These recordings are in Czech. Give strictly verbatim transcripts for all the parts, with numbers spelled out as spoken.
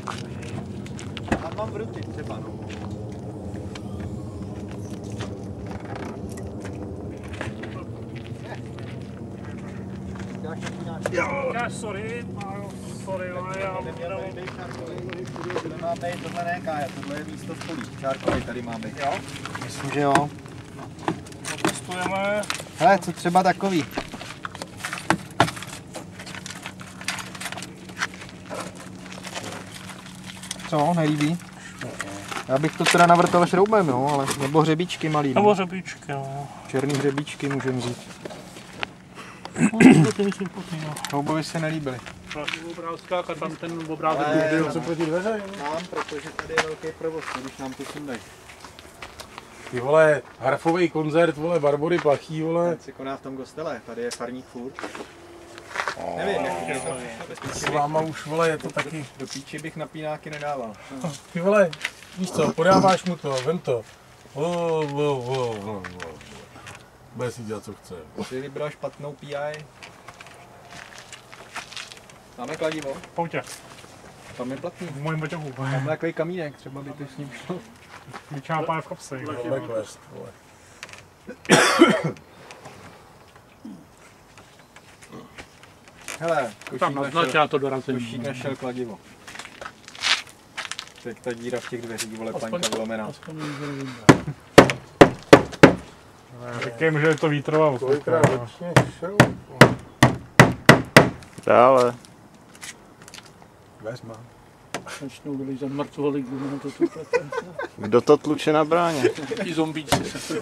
Tam mám vruty třeba, no. Jo, sorry, sorry, ale já mám tady, tohle ne kája, tohle je místo v polí. Čárkovi tady mám být. Jo? Myslím, že jo. No, testujeme. Hele, co třeba takový? Co, nelíbí? Já bych to teda navrtal šroubem, jo, ale nebo hřebíčky malý. Nebo hřebíčky, jo. Černý hřebíčky můžeme vzít. Houbovi se nelíbily. Obrázkách a tam ten obrázek byl co proti dveře. Mám, protože tady je velký provoz, když nám tu sundají. Ty vole, harfový koncert, vole, Barbory Plachý, vole. Ten se koná v tom kostele, tady je farník furt. Oh. Nevím, jak je to S váma už, vole, je to taky. Do píči bych napínáky nedával. No. Ty vole, víš co, podáváš mu to, vem to. Oh, oh, oh, oh, oh. Bude si dělat, co chce. Ty vybral špatnou P I. Máme kladivo? Poutě. Tam je platný. V mojím baťohu. Tam je takový kamínek, třeba by to s ním šlo. Vyčápá v kopse. Backwest, vole. Hele, tam naznačila to dorazení. Košík našel kladivo. Teď ta díra v těch dveřích, vole, paňka vylomená. Říkám, že je to vítrová okurka. Dále. Vezma. Začnou vylízat mrtvoly, kdy nám to tu plete. Kdo to tluče na bráně? Ti zombíci.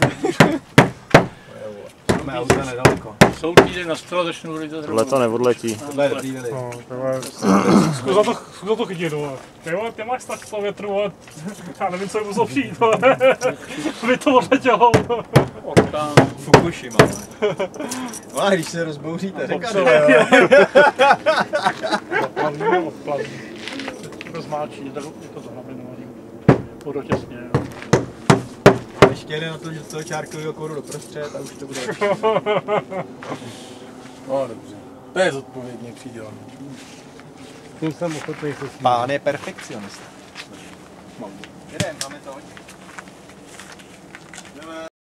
Máme auta nedaleko. Jsou týden na stole, začnou vylízat Tohle to neodletí. Tohle je dobrý vily. Zkus za to, zkus za to chytit, vole. Ty vole, ty máš tak sto větru, vole. Já nevím, co je musel přijít, vole. By to odletělo. Orkán. Fukushima. No a když se rozbouříte, řeka dole, jo. Odplavíme, odplavíme. Rozmáčí, je to zahlabenovaný. Podotěsně. Ještě jeden na to, že z toho čárkového koru doprostřed a už to bude. No dobře. To je zodpovědně přidělané. Tím jsem ochotný se smít. Pán je perfekcionista. Jedem, máme to.